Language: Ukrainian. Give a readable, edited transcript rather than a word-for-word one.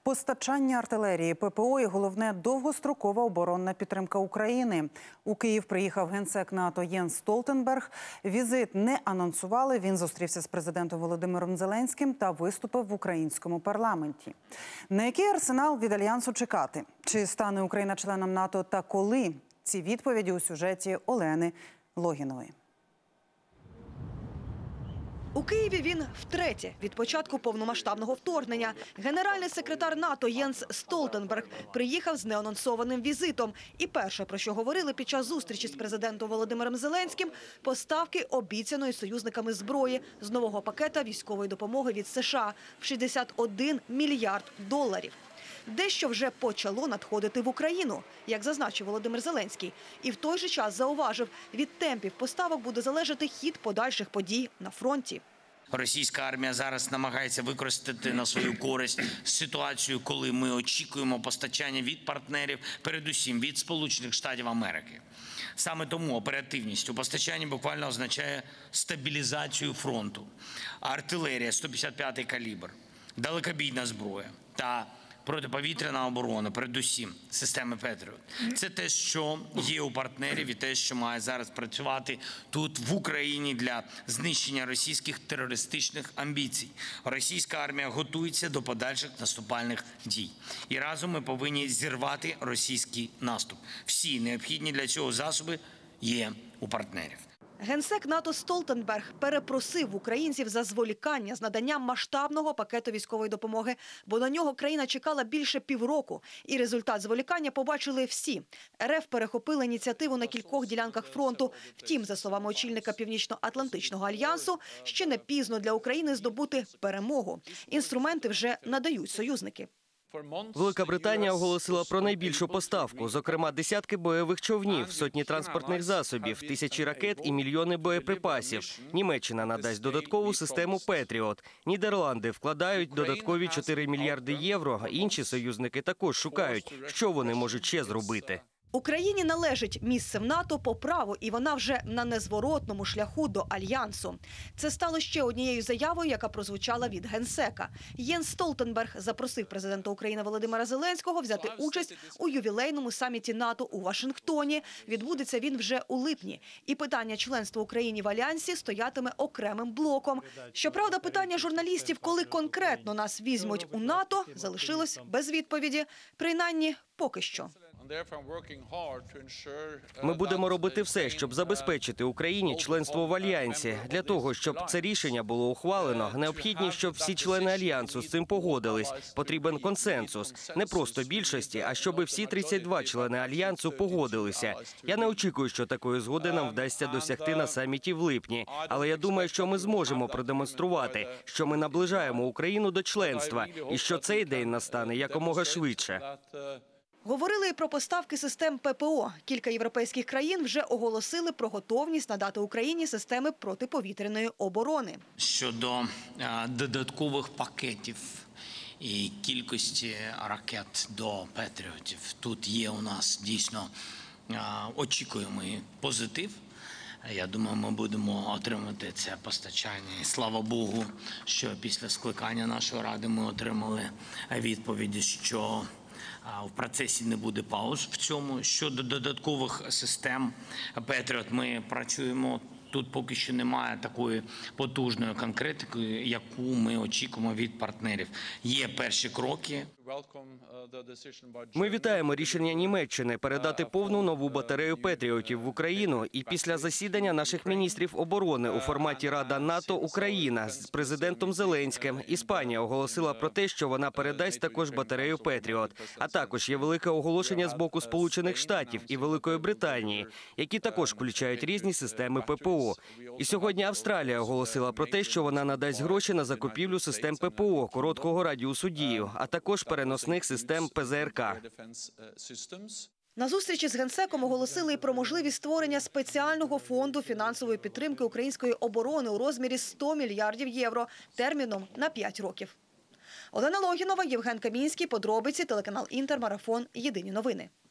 Постачання артилерії, ППО і, головне, довгострокова оборонна підтримка України. У Київ приїхав генсек НАТО Єнс Столтенберг. Візит не анонсували. Він зустрівся з президентом Володимиром Зеленським та виступив в українському парламенті. На який арсенал від Альянсу чекати? Чи стане Україна членом НАТО та коли? Ці відповіді у сюжеті Олени Логінової. У Києві він втретє від початку повномасштабного вторгнення. Генеральний секретар НАТО Єнс Столтенберг приїхав з неанонсованим візитом. І перше, про що говорили під час зустрічі з президентом Володимиром Зеленським – поставки обіцяної союзниками зброї з нового пакета військової допомоги від США в $61 мільярд. Дещо вже почало надходити в Україну, як зазначив Володимир Зеленський. І в той же час зауважив, від темпів поставок буде залежати хід подальших подій на фронті. Російська армія зараз намагається використати на свою користь ситуацію, коли ми очікуємо постачання від партнерів, передусім від Сполучених Штатів Америки. Саме тому оперативність у постачанні буквально означає стабілізацію фронту. Артилерія 155-й калібр, далекобійна зброя та протиповітряна оборона, передусім системи Петріот. Це те, що є у партнерів і те, що має зараз працювати тут, в Україні, для знищення російських терористичних амбіцій. Російська армія готується до подальших наступальних дій. І разом ми повинні зірвати російський наступ. Всі необхідні для цього засоби є у партнерів. Генсек НАТО Столтенберг перепросив українців за зволікання з наданням масштабного пакету військової допомоги, бо на нього країна чекала більше півроку. І результат зволікання побачили всі. РФ перехопили ініціативу на кількох ділянках фронту. Втім, за словами очільника Північно-Атлантичного альянсу, ще не пізно для України здобути перемогу. Інструменти вже надають союзники. Велика Британія оголосила про найбільшу поставку, зокрема десятки бойових човнів, сотні транспортних засобів, тисячі ракет і мільйони боєприпасів. Німеччина надасть додаткову систему «Петріот». Нідерланди вкладають додаткові 4 мільярди євро. Інші союзники також шукають, що вони можуть ще зробити. Україні належить місце в НАТО по праву, і вона вже на незворотному шляху до Альянсу. Це стало ще однією заявою, яка прозвучала від генсека. Єнс Столтенберг запросив президента України Володимира Зеленського взяти участь у ювілейному саміті НАТО у Вашингтоні. Відбудеться він вже у липні. І питання членства України в Альянсі стоятиме окремим блоком. Щоправда, питання журналістів, коли конкретно нас візьмуть у НАТО, залишилось без відповіді. Принаймні, поки що. Ми будемо робити все, щоб забезпечити Україні членство в Альянсі. Для того, щоб це рішення було ухвалено, необхідно, щоб всі члени Альянсу з цим погодились. Потрібен консенсус. Не просто більшості, а щоб всі 32 члени Альянсу погодилися. Я не очікую, що такої згоди нам вдасться досягти на саміті в липні. Але я думаю, що ми зможемо продемонструвати, що ми наближаємо Україну до членства і що цей день настане якомога швидше. Говорили і про поставки систем ППО. Кілька європейських країн вже оголосили про готовність надати Україні системи протиповітряної оборони. Щодо додаткових пакетів і кількості ракет до Петріотів, тут є у нас дійсно очікуємий позитив. Я думаю, ми будемо отримати це постачання. І слава Богу, що після скликання нашої Ради ми отримали відповіді, що в процесі не буде пауз в цьому. Щодо додаткових систем «Петріот» ми працюємо. Тут поки що немає такої потужної конкретики, яку ми очікуємо від партнерів. Є перші кроки. Ми вітаємо рішення Німеччини передати повну нову батарею «Петріотів» в Україну. І після засідання наших міністрів оборони у форматі Рада НАТО-Україна з президентом Зеленським Іспанія оголосила про те, що вона передасть також батарею «Петріот». А також є велике оголошення з боку Сполучених Штатів і Великої Британії, які також включають різні системи ППО. І сьогодні Австралія оголосила про те, що вона надасть гроші на закупівлю систем ППО короткого радіусу дії, а також переносних систем ПЗРК. На зустрічі з генсеком оголосили і про можливість створення спеціального фонду фінансової підтримки української оборони у розмірі 100 мільярдів євро терміном на 5 років. Олена Логінова, Євген Камінський, подробиці, телеканал Інтер, марафон, єдині новини.